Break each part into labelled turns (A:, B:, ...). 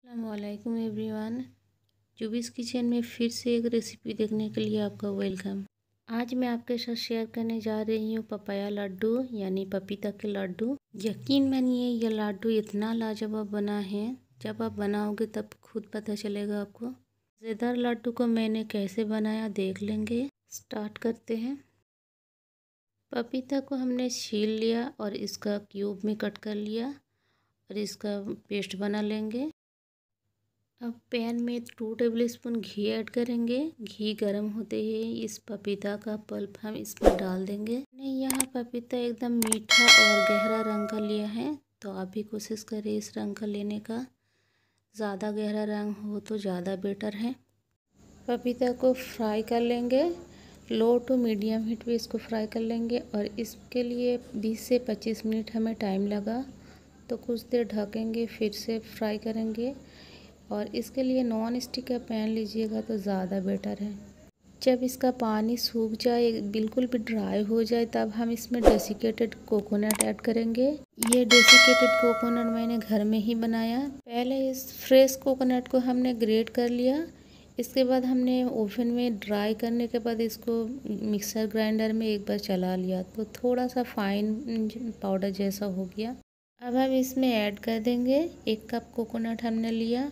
A: अस्सलामुअलैकुम everyone. जुबीज़ kitchen में फिर से एक रेसिपी देखने के लिए आपका वेलकम। आज मैं आपके साथ शेयर करने जा रही हूँ पपाया लड्डू यानी पपीता के लड्डू। यकीन मानिए ये लड्डू इतना लाजवाब बना है, जब आप बनाओगे तब खुद पता चलेगा आपको। मज़ेदार लड्डू को मैंने कैसे बनाया देख लेंगे। स्टार्ट करते हैं। पपीता को हमने छील लिया और इसका क्यूब में कट कर लिया और इसका पेस्ट बना लेंगे। अब पैन में 2 टेबलस्पून घी ऐड करेंगे। घी गर्म होते ही इस पपीता का पल्प हम इसमें डाल देंगे। मैंने यहाँ पपीता एकदम मीठा और गहरा रंग का लिया है, तो आप भी कोशिश करें इस रंग का लेने का। ज़्यादा गहरा रंग हो तो ज़्यादा बेटर है। पपीता को फ्राई कर लेंगे। लो टू मीडियम हीट पे इसको फ्राई कर लेंगे और इसके लिए 20 से 25 मिनट हमें टाइम लगा, तो कुछ देर ढकेंगे फिर से फ्राई करेंगे। और इसके लिए नॉन स्टिक का पैन लीजिएगा तो ज़्यादा बेटर है। जब इसका पानी सूख जाए, बिल्कुल भी ड्राई हो जाए, तब हम इसमें डेसिकेटेड कोकोनट ऐड करेंगे। ये डेसिकेटेड कोकोनट मैंने घर में ही बनाया। पहले इस फ्रेश कोकोनट को हमने ग्रेट कर लिया। इसके बाद हमने ओवन में ड्राई करने के बाद इसको मिक्सर ग्राइंडर में एक बार चला लिया, तो थोड़ा सा फाइन पाउडर जैसा हो गया। अब हम इसमें ऐड कर देंगे 1 कप कोकोनट हमने लिया।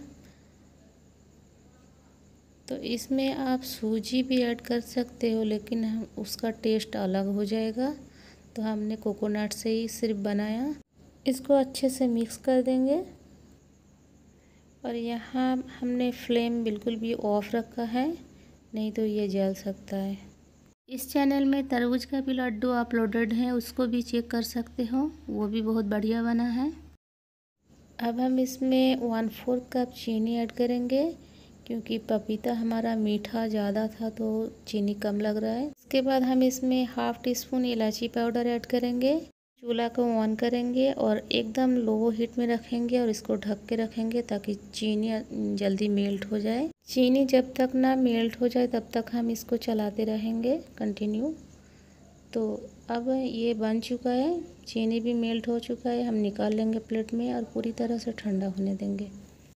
A: तो इसमें आप सूजी भी ऐड कर सकते हो, लेकिन हम उसका टेस्ट अलग हो जाएगा, तो हमने कोकोनट से ही सिर्फ बनाया। इसको अच्छे से मिक्स कर देंगे और यहाँ हमने फ्लेम बिल्कुल भी ऑफ रखा है, नहीं तो ये जल सकता है। इस चैनल में तरबूज का भी लड्डू अपलोडेड है, उसको भी चेक कर सकते हो, वो भी बहुत बढ़िया बना है। अब हम इसमें 1/4 कप चीनी ऐड करेंगे, क्योंकि पपीता हमारा मीठा ज़्यादा था तो चीनी कम लग रहा है। इसके बाद हम इसमें 1/2 टीस्पून इलायची पाउडर ऐड करेंगे। चूल्हा को ऑन करेंगे और एकदम लो हीट में रखेंगे और इसको ढक के रखेंगे ताकि चीनी जल्दी मेल्ट हो जाए। चीनी जब तक ना मेल्ट हो जाए तब तक हम इसको चलाते रहेंगे कंटिन्यू। तो अब ये बन चुका है, चीनी भी मेल्ट हो चुका है। हम निकाल लेंगे प्लेट में और पूरी तरह से ठंडा होने देंगे।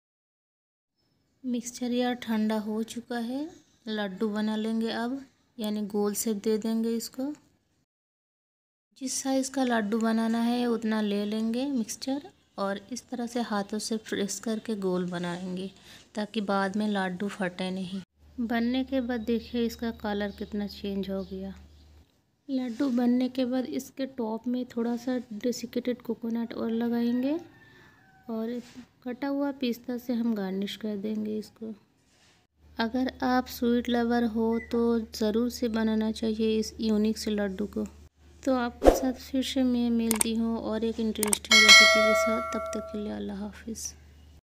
A: मिक्सचर यार ठंडा हो चुका है, लड्डू बना लेंगे अब, यानी गोल शेप दे देंगे इसको। जिस साइज़ का लड्डू बनाना है उतना ले लेंगे मिक्सचर और इस तरह से हाथों से प्रेस करके गोल बनाएंगे ताकि बाद में लड्डू फटे नहीं। बनने के बाद देखिए इसका कलर कितना चेंज हो गया। लड्डू बनने के बाद इसके टॉप में थोड़ा सा डेसिकेटेड कोकोनट और लगाएंगे और कटा हुआ पिस्ता से हम गार्निश कर देंगे इसको। अगर आप स्वीट लवर हो तो ज़रूर से बनाना चाहिए इस यूनिक से लड्डू को। तो आपके साथ फिर से मैं मिलती हूँ और एक इंटरेस्टिंग रेसिपी के साथ। तब तक के लिए अल्लाह हाफिज़।